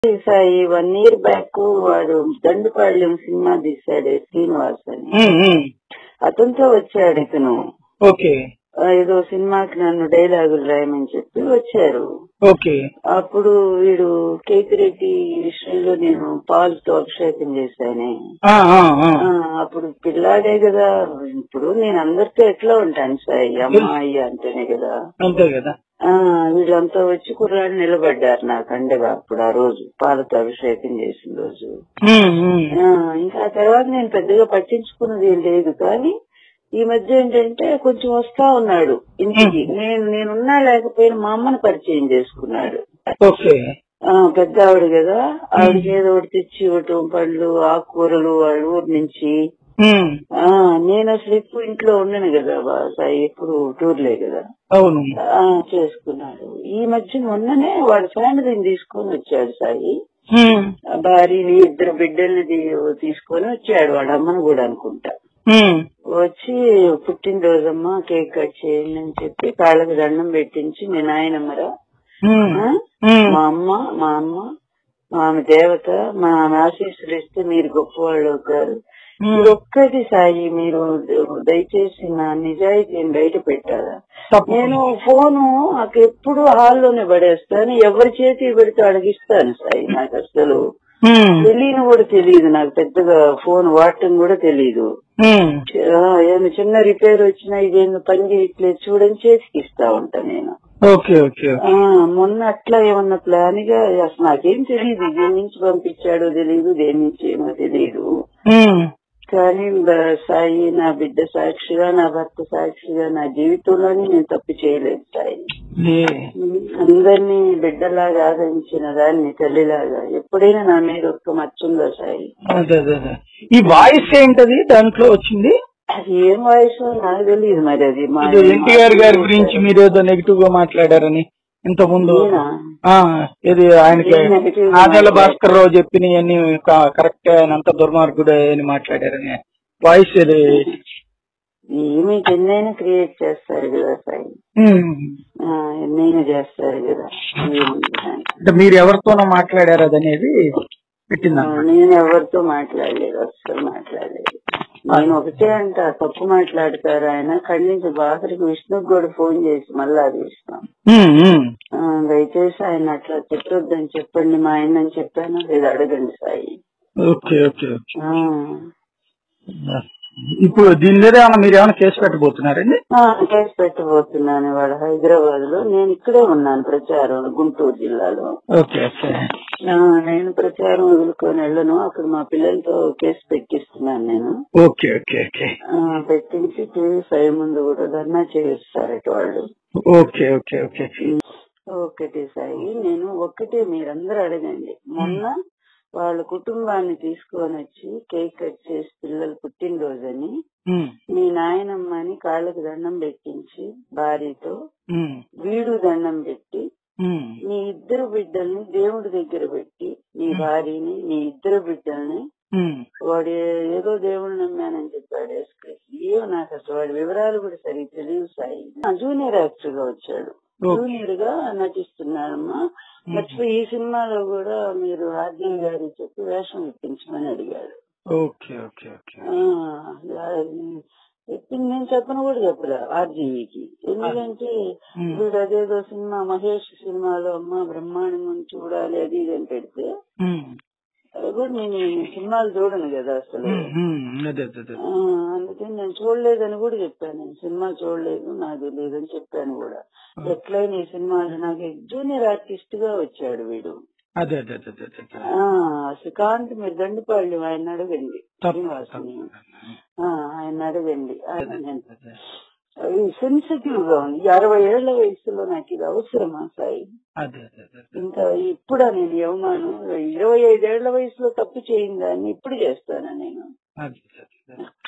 Sai 1 year back వాడు Dandupalyam cinema తీశాడు శ్రీనివాస్ అని. అతనితో వచ్చాడు ఇతను. ఏదో సినిమాకి నన్ను డైలాగులు రాయమని చెప్పి వచ్చారు. అప్పుడు వీడు కేతిరెడ్డి విషయంలో నేను పాలతో అభిషేకం చేశానే. అప్పుడు పిల్లాడే కదా. ఇప్పుడు నేను అందరితో ఎట్లా ఉంటాను సాయి, అమ్మాయి అంటేనే కదా. వీళ్ళంతా వచ్చి కుర్రాడు నిలబడ్డారు నాకు అండగా. అప్పుడు ఆ రోజు పాలతో అభిషేకం చేసిన రోజు. ఇంకా తర్వాత నేను పెద్దగా పట్టించుకున్నది ఏం లేదు. కానీ ఈ మధ్య ఏంటంటే కొంచెం వస్తా ఉన్నాడు ఇంటికి. నేనున్నా లేకపోయినా మా అమ్మని పరిచయం చేసుకున్నాడు. పెద్ద ఆవిడ కదా, ఆవిడకి ఏదో ఒకటి తెచ్చి ఇవ్వటం, పండ్లు ఆకుకూరలు వాళ్ళ ఊరు నుంచి. నేను అసలు ఎప్పుడు ఇంట్లో ఉండను కదా సాయి, ఎప్పుడు టూర్లే కదా. చేసుకున్నాడు. ఈ మధ్య మొన్ననే వాడు ఫ్యామిలీని తీసుకొని వచ్చాడు సాయి. భార్యని 2 బిడ్డల్ని తీసుకొని వచ్చాడు. వాడు అమ్మను కూడా అనుకుంటా. వచ్చి పుట్టినరోజమ్మా కేక్ కట్ చేయండి అని చెప్పి కాళ్ళకి దండం పెట్టించి, నేను ఆయనమ్మరా, మా అమ్మ ఆమె దేవత, మా ఆశీస్సులు ఇస్తే మీరు గొప్పవాళ్ళు అవుతారు. ఒక్కటి సాయి, మీరు దయచేసి నా నిజాయితీని బయట పెట్టారా. నేను ఫోను నాకు ఎప్పుడు హాల్లోనే పడేస్తాను. ఎవరి చేతి పెడితే అడిగిస్తాను సాయి. నాకు అసలు తెలియని కూడా తెలియదు. నాకు పెద్దగా ఫోన్ వాడటం కూడా తెలీదు. ఏమైనా చిన్న రిపేర్ వచ్చినా ఇదేమి పని చేయట్లేదు చూడని చేతికి ఇస్తా ఉంటా నేను. మొన్న అట్లా ఏమన్నా ప్లాన్ గా అసలు నాకేం తెలియదు. దేని నుంచి పంపించాడో తెలియదు, దేని నుంచి ఏమో తెలియదు. కానీ సాయి, నా బిడ్డ సాక్షిగా, నా భర్త సాక్షిగా, నా జీవితంలోనే నేను తప్పు చేయలేదు సాయి. అందరినీ బిడ్డలాగా ఆదరించిన దాన్ని, తల్లిలాగా. ఎప్పుడైనా నా మీద ఒక్క మచ్చుందా సాయి? ఈ వాయిస్ ఏంటది దాంట్లో వచ్చింది? అది ఏం వాయిస్ నాకు తెలియదు. మరి అది మా ఎన్టీఆర్ గారి గురించి మీరేదో నెగిటివ్ గా మాట్లాడారని ఇంత ముందు ఇది ఆయనకి ఆదాల భాస్కర్ రావు చెప్పినవన్నీ కరెక్ట్, ఆయన అంత దుర్మార్గుడు అని మాట్లాడారని వాయిస్ ఏమి ఎన్నైనా క్రియేట్ చేస్తారు కదా సాయి, ఎన్నైనా చేస్తారు కదా. అంటే మీరు ఎవరితోనో మాట్లాడారు అదనేది పెట్టిందా? నేను ఎవరితో మాట్లాడలేదు, అస్సలు మాట్లాడలేదు. నేను ఒకటే అంట, తప్పు మాట్లాడతారు ఆయన. ఖండించి బాసరికి విష్ణుకు కూడా ఫోన్ చేసి మళ్ళా అది విష్ణు, దయచేసి ఆయన అట్లా చెప్పొద్దని చెప్పండి మా ఆయన అని చెప్పాను. ఇది అడగండి సాయి. ఇప్పుడు దీని మీద మీరు ఏమైనా కేసు పెట్టబోతున్నారండి? కేసు పెట్టబోతున్నాను. వాడు హైదరాబాద్ లో, నేను ఇక్కడే ఉన్నాను ప్రచారం, గుంటూరు జిల్లాలో. నేను ప్రచారం వదులుకొని వెళ్ళను. అక్కడ మా పిల్లలతో కేసు పెట్టిస్తున్నాను నేను. పెట్టించి TV5 ముందు కూడా ధర్నా చేయిస్తారట వాళ్ళు. ఒకటి సాయి, నేను ఒక్కటే మీరందరూ అడగండి. మొన్న వాళ్ళ కుటుంబాన్ని తీసుకొని వచ్చి కేక్ కట్ చేసి పిల్లలు పుట్టినరోజని మీ నాయనమ్మని కాళ్ళకి దండం పెట్టించి భార్యతో వీడు దండం పెట్టి నీ 2 బిడ్డల్ని దేవుడి దగ్గర పెట్టి, నీ భార్యని, నీ 2 బిడ్డల్ని, వాడు ఏదో దేవుడు నమ్మానని చెప్పాడు. ఏమో నాకు అసలు వాడి వివరాలు కూడా సరిగ్గా తెలియదు సాయి. జూనియర్ యాక్టర్ గా వచ్చాడు, జూనియర్ గా నటిస్తున్నాడమ్మా. లక్ష్మి ఈ సినిమాలో కూడా మీరు ఆర్జీ గారి చెప్పి వేషం ఇప్పించమని అడిగాడు. చెప్పింది నేను చెప్పను కూడా చెప్పలే ఆర్జీవికి. ఎందుకంటే వీడు అదేదో సినిమా మహేష్ సినిమాలో అమ్మ బ్రహ్మాండంగా చూడాలి అది ఇది అని పెడితే అది కూడా నేను సినిమాలు చూడను కదా అసలు. అందుకని నేను చూడలేదని కూడా చెప్పాను. నేను సినిమా చూడలేదు, నాకు లేదని చెప్పాను కూడా. ఎట్లయినా ఈ సినిమాలు నాకు జూనియర్ ఆర్టిస్ట్ గా వచ్చాడు వీడు. శ్రీకాంత్, మీరు దండుపాళ్యం ఆయన అడగండి, శ్రీనివాసుని ఆయన అడగండి. సెన్సిటివ్ గా ఉంది. 60 ఏళ్ల వయసులో నాకు ఇది అవసరమా సాయి? ఇంకా ఇప్పుడు నేను అవమానం 25 ఏళ్ల వయసులో తప్పు చేయిందాన్ని ఇప్పుడు చేస్తానా నేను?